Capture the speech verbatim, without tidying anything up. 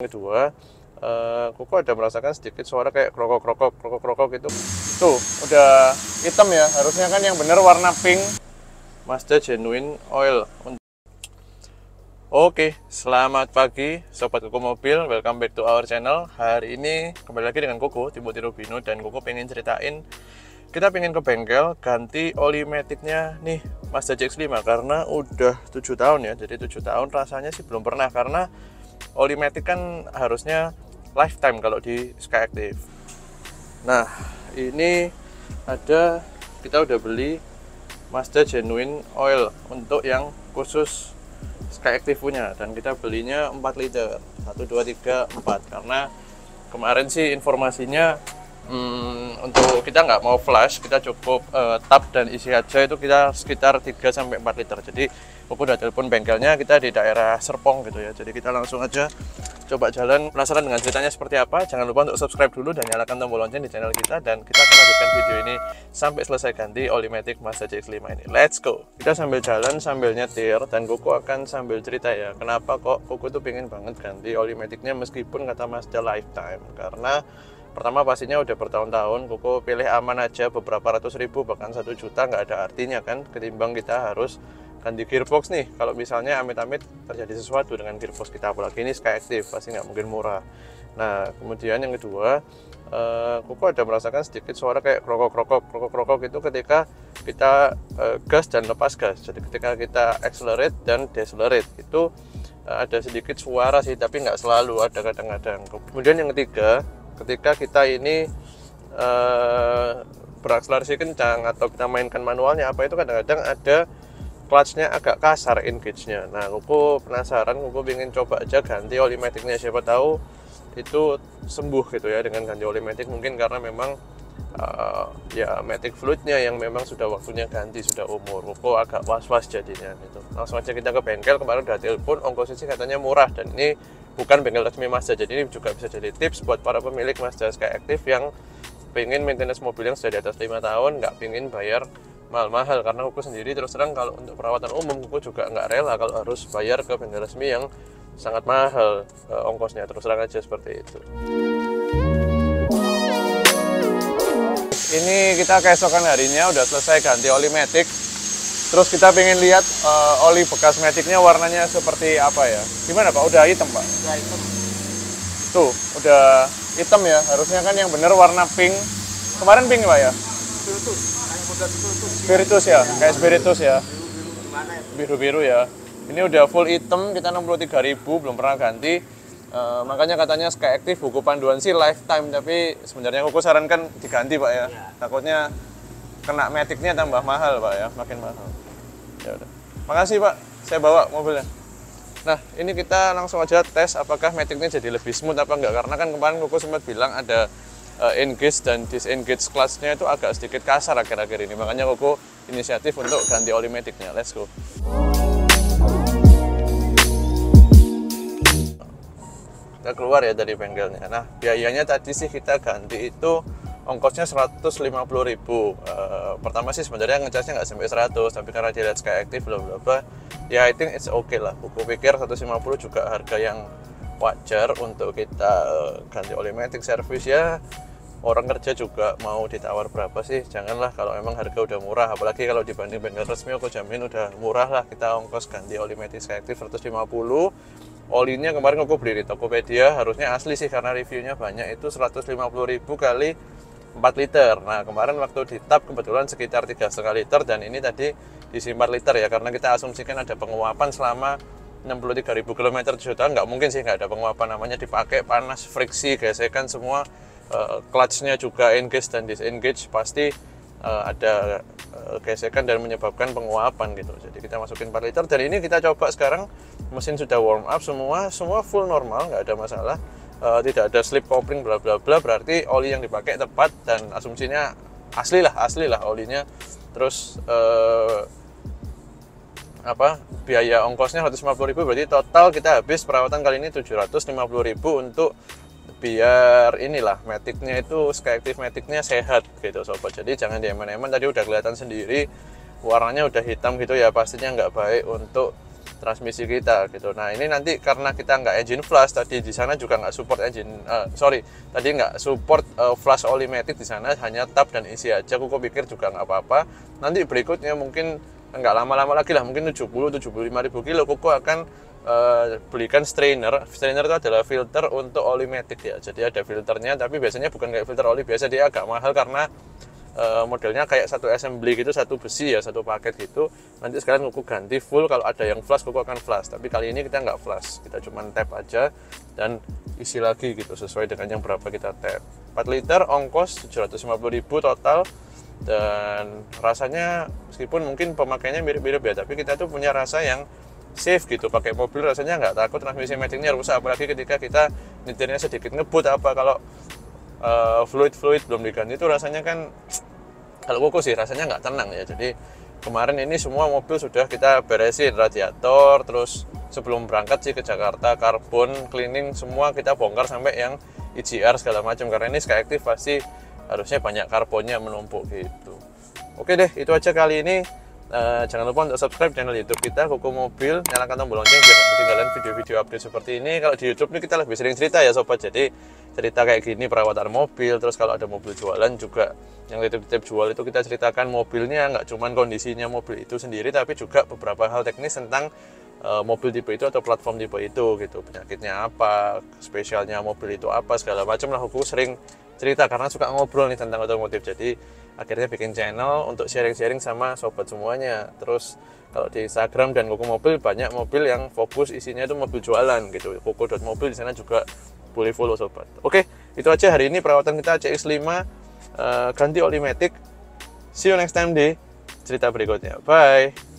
Kedua, uh, Koko ada merasakan sedikit suara kayak krokok-krokok, krokok-krokok gitu. Tuh, udah hitam ya. Harusnya kan yang bener warna pink. Mazda Genuine Oil. Oke, selamat pagi Sobat Koko Mobil. Welcome back to our channel. Hari ini kembali lagi dengan Koko, Timothy Rubino. Dan Koko pengen ceritain, kita pengen ke bengkel ganti oli maticnya nih Mazda C X lima. Karena udah tujuh tahun ya. Jadi tujuh tahun rasanya sih belum pernah. Karena oli matic kan harusnya lifetime kalau di Skyactiv. Nah, ini ada, kita udah beli Mazda Genuine Oil untuk yang khusus Skyactiv punya, dan kita belinya empat liter, satu, dua, tiga, empat. Karena kemarin sih informasinya hmm, untuk kita nggak mau flash, kita cukup uh, tap dan isi aja itu kita sekitar tiga sampai empat liter. Jadi aku udah telepon bengkelnya, kita di daerah Serpong gitu ya. Jadi kita langsung aja coba jalan. Penasaran dengan ceritanya seperti apa? Jangan lupa untuk subscribe dulu dan nyalakan tombol lonceng di channel kita, dan kita akan lanjutkan video ini sampai selesai ganti oli matic Mazda C X lima ini. Let's go! Kita sambil jalan sambil nyetir, dan Koko akan sambil cerita ya kenapa kok Koko tuh pengen banget ganti oli maticnya meskipun kata Mazda lifetime. Karena pertama pastinya udah bertahun-tahun Koko pilih aman aja, beberapa ratus ribu bahkan satu juta nggak ada artinya kan, ketimbang kita harus ganti gearbox nih. Kalau misalnya amit-amit terjadi sesuatu dengan gearbox kita, apalagi ini Skyactiv, pasti nggak mungkin murah. Nah, kemudian yang kedua, uh, Koko ada merasakan sedikit suara kayak krokok-krokok, krokok-krokok itu ketika kita uh, gas dan lepas gas. Jadi ketika kita accelerate dan decelerate itu uh, ada sedikit suara sih, tapi nggak selalu, ada kadang-kadang. Kemudian yang ketiga, ketika kita ini uh, berakselerasi kencang atau kita mainkan manualnya apa itu, kadang-kadang ada clutch-nya agak kasar engage-nya. Nah, Koko penasaran, Koko ingin coba aja ganti oli matic-nya, siapa tahu itu sembuh gitu ya dengan ganti oli matic. Mungkin karena memang uh, ya matic fluid-nya yang memang sudah waktunya ganti, sudah umur. Koko agak was-was jadinya gitu. Langsung aja kita ke bengkel, kemarin udah telepon, ongkosnya sih katanya murah, dan ini bukan bengkel resmi Mazda. Jadi ini juga bisa jadi tips buat para pemilik Mazda Skyactiv yang pengen maintenance mobil yang sudah di atas lima tahun, nggak pengen bayar mahal-mahal. Karena Koko sendiri terus terang kalau untuk perawatan umum Koko juga nggak rela kalau harus bayar ke bengkel resmi yang sangat mahal eh, ongkosnya, terus terang aja seperti itu. Ini kita keesokan harinya udah selesai ganti oli matic, terus kita pengen lihat uh, oli bekas maticnya warnanya seperti apa ya. Gimana Pak? Udah hitam Pak? Udah hitam. Tuh, udah hitam ya. Harusnya kan yang bener warna pink. Kemarin pink Pak ya? Spiritus, kayak model spiritus. Spiritus ya, kayak spiritus ya. Biru-biru gimana ya? Biru-biru ya. Ini udah full hitam, kita enam puluh tiga ribu, belum pernah ganti. Uh, makanya katanya Skyactiv buku panduan sih lifetime, tapi sebenarnya Koko sarankan diganti Pak ya. Ya. Takutnya kena maticnya tambah mahal Pak ya, makin mahal. Ya udah. Makasih Pak, saya bawa mobilnya. Nah, ini kita langsung aja tes apakah maticnya jadi lebih smooth apa enggak. Karena kan kemarin Koko sempat bilang ada uh, engage dan disengage clutch-nya itu agak sedikit kasar akhir-akhir ini. Makanya Koko inisiatif untuk ganti oli maticnya. Let's go. Kita keluar ya dari bengkelnya. Nah, biayanya tadi sih kita ganti itu ongkosnya seratus lima puluh ribu. Uh, pertama sih sebenarnya ngecasnya nggak sampai seratus, tapi karena dilihat Skyactiv bla bla bla, ya I think it's okay lah. Aku pikir seratus lima puluh juga harga yang wajar untuk kita uh, ganti oli matic servis ya. Orang kerja juga mau ditawar berapa sih? Janganlah kalau emang harga udah murah, apalagi kalau dibanding bengkel resmi aku jamin udah murah lah kita ongkos ganti oli matic Skyactiv seratus lima puluh. Olinya kemarin aku beli di Tokopedia, harusnya asli sih karena reviewnya banyak, itu seratus lima puluh ribu kali empat liter. Nah, kemarin waktu di tap kebetulan sekitar tiga koma lima liter, dan ini tadi diisi empat liter ya, karena kita asumsikan ada penguapan selama enam puluh tiga ribu kilometer tujuh tahun. Nggak mungkin sih nggak ada penguapan, namanya dipakai panas, friksi, gesekan semua, uh, clutch-nya juga engage dan disengage pasti uh, ada uh, gesekan dan menyebabkan penguapan gitu. Jadi kita masukin empat liter, dan ini kita coba sekarang, mesin sudah warm up semua, semua full normal, nggak ada masalah. Uh, tidak ada slip coupling bla bla bla, berarti oli yang dipakai tepat dan asumsinya asli lah, asli lah olinya. Terus uh, apa biaya ongkosnya seratus lima puluh ribu, berarti total kita habis perawatan kali ini tujuh ratus lima puluh ribu untuk biar inilah maticnya itu Skyactiv maticnya sehat gitu sobat. Jadi jangan dieman-eman, tadi udah kelihatan sendiri warnanya udah hitam gitu ya, pastinya nggak baik untuk transmisi kita gitu. Nah ini nanti karena kita nggak engine flash, tadi di sana juga nggak support engine, uh, sorry tadi nggak support uh, flash Olimatic di sana, hanya tap dan isi aja. Kuku pikir juga nggak apa-apa. Nanti berikutnya mungkin nggak lama-lama lagi lah, mungkin tujuh puluh tujuh puluh lima ribu kilo, Kuku akan uh, belikan strainer. Strainer itu adalah filter untuk Olimatic ya. Jadi ada filternya, tapi biasanya bukan kayak filter oli biasa, dia agak mahal karena Uh, modelnya kayak satu assembly gitu, satu besi ya, satu paket gitu. Nanti sekalian Kuku ganti full, kalau ada yang flash Kuku akan flash, tapi kali ini kita nggak flash, kita cuma tap aja dan isi lagi gitu sesuai dengan yang berapa kita tap. Empat liter, ongkos tujuh ratus lima puluh ribu total. Dan rasanya meskipun mungkin pemakaiannya mirip-mirip ya, tapi kita tuh punya rasa yang safe gitu. Pakai mobil rasanya nggak takut transmisi maticnya rusak, apalagi ketika kita nyetirnya sedikit ngebut apa. Kalau Uh, fluid-fluid belum diganti itu rasanya kan, kalau Kuku sih rasanya nggak tenang ya. Jadi kemarin ini semua mobil sudah kita beresin, radiator, terus sebelum berangkat sih ke Jakarta karbon cleaning semua kita bongkar sampai yang I G R segala macam, karena ini Skyactiv pasti harusnya banyak karbonnya menumpuk gitu. Oke deh, itu aja kali ini. Uh, jangan lupa untuk subscribe channel YouTube kita Kuku Mobil, nyalakan tombol lonceng biar ketinggalan video-video update seperti ini. Kalau di YouTube ini kita lebih sering cerita ya sobat, jadi cerita kayak gini perawatan mobil, terus kalau ada mobil jualan juga yang titip-titip jual itu kita ceritakan mobilnya, nggak cuman kondisinya mobil itu sendiri, tapi juga beberapa hal teknis tentang uh, mobil tipe itu atau platform tipe itu gitu, penyakitnya apa, spesialnya mobil itu apa, segala macam lah. Aku sering cerita karena suka ngobrol nih tentang otomotif, jadi akhirnya bikin channel untuk sharing-sharing sama sobat semuanya. Terus kalau di Instagram dan Kuku Mobil banyak mobil yang fokus isinya itu mobil jualan gitu, kuku.mobil di sana juga boleh follow sobat. Oke, itu aja hari ini perawatan kita C X lima uh, ganti Olimatic. See you next time di cerita berikutnya. Bye.